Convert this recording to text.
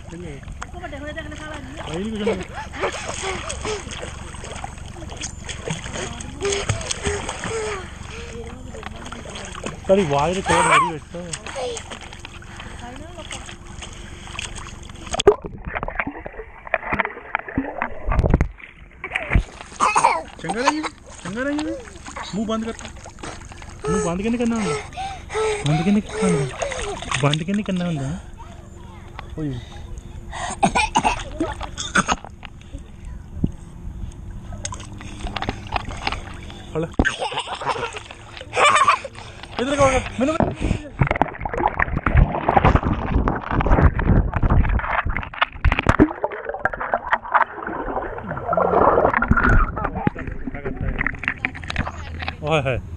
तेरी आवाज रिकॉर्ड हो रही है चंगा रही मुंह बंद कर मुंह बंद के नहीं करना होंगे बंद के नहीं करना होंगे इधर का मैंने है